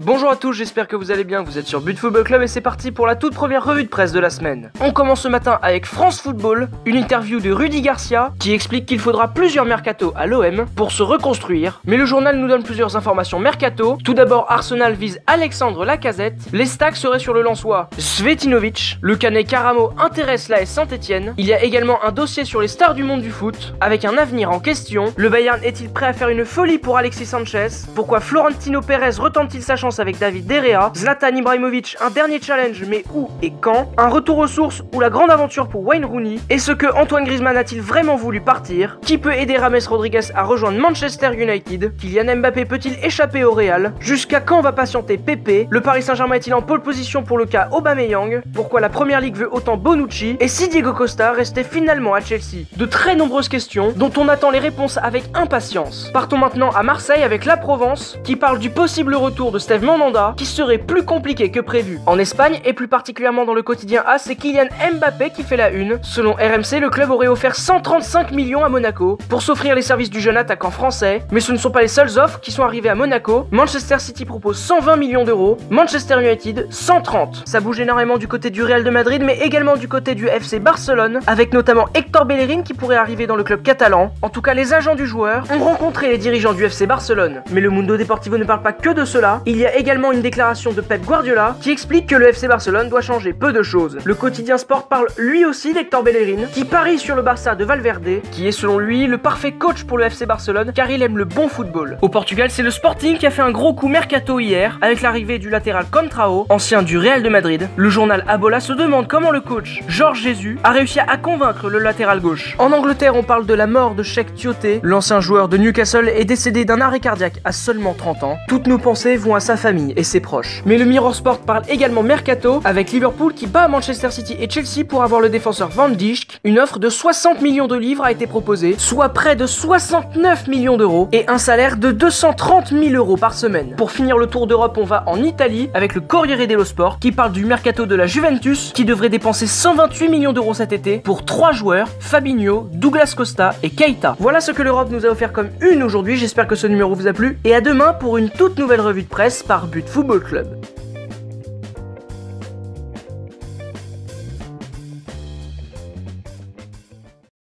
Bonjour à tous, j'espère que vous allez bien, vous êtes sur But Football Club et c'est parti pour la toute première revue de presse de la semaine. On commence ce matin avec France Football, une interview de Rudy Garcia qui explique qu'il faudra plusieurs mercato à l'OM pour se reconstruire. Mais le journal nous donne plusieurs informations mercato. Tout d'abord, Arsenal vise Alexandre Lacazette, les stacks seraient sur le Lensois Svetinovic, le Canet Caramo intéresse l'AS Saint-Etienne. Il y a également un dossier sur les stars du monde du foot, avec un avenir en question. Le Bayern est-il prêt à faire une folie pour Alexis Sanchez? Pourquoi Florentino Pérez retente-t-il sa chance avec David De Gea? Zlatan Ibrahimovic, un dernier challenge, mais où et quand? Un retour aux sources ou la grande aventure pour Wayne Rooney? Est-ce que Antoine Griezmann a-t-il vraiment voulu partir? Qui peut aider James Rodriguez à rejoindre Manchester United? Kylian Mbappé peut-il échapper au Real? Jusqu'à quand va patienter Pepe? Le Paris Saint-Germain est-il en pole position pour le cas Aubameyang? Pourquoi la Première Ligue veut autant Bonucci? Et si Diego Costa restait finalement à Chelsea? De très nombreuses questions dont on attend les réponses avec impatience. Partons maintenant à Marseille avec La Provence qui parle du possible retour de Steve Mandanda qui serait plus compliqué que prévu. En Espagne et plus particulièrement dans le quotidien A, c'est Kylian Mbappé qui fait la une. Selon RMC, le club aurait offert 135 millions à Monaco pour s'offrir les services du jeune attaquant français. Mais ce ne sont pas les seules offres qui sont arrivées à Monaco. Manchester City propose 120 millions d'euros, Manchester United 130. Ça bouge énormément du côté du Real de Madrid mais également du côté du FC Barcelone avec notamment Hector Bellerin qui pourrait arriver dans le club catalan. En tout cas, les agents du joueur ont rencontré les dirigeants du FC Barcelone. Mais le Mundo Deportivo ne parle pas que de cela. Il y a également une déclaration de Pep Guardiola qui explique que le FC Barcelone doit changer peu de choses. Le quotidien Sport parle lui aussi d'Hector Bellerin qui parie sur le Barça de Valverde, qui est selon lui le parfait coach pour le FC Barcelone car il aime le bon football. Au Portugal, c'est le Sporting qui a fait un gros coup mercato hier avec l'arrivée du latéral Contrao, ancien du Real de Madrid. Le journal Abola se demande comment le coach Jorge Jesus a réussi à convaincre le latéral gauche. En Angleterre, on parle de la mort de Cheick Tioté. L'ancien joueur de Newcastle est décédé d'un arrêt cardiaque à seulement 30 ans. Toutes nos pensées vont à sa famille et ses proches. Mais le Mirror Sport parle également mercato avec Liverpool qui bat Manchester City et Chelsea pour avoir le défenseur Van Dijk. Une offre de 60 millions de livres a été proposée, soit près de 69 millions d'euros et un salaire de 230 000 euros par semaine. Pour finir le tour d'Europe, on va en Italie avec le Corriere dello Sport qui parle du mercato de la Juventus qui devrait dépenser 128 millions d'euros cet été pour 3 joueurs, Fabinho, Douglas Costa et Keita. Voilà ce que l'Europe nous a offert comme une aujourd'hui, j'espère que ce numéro vous a plu et à demain pour une toute nouvelle revue de presse par But Football Club.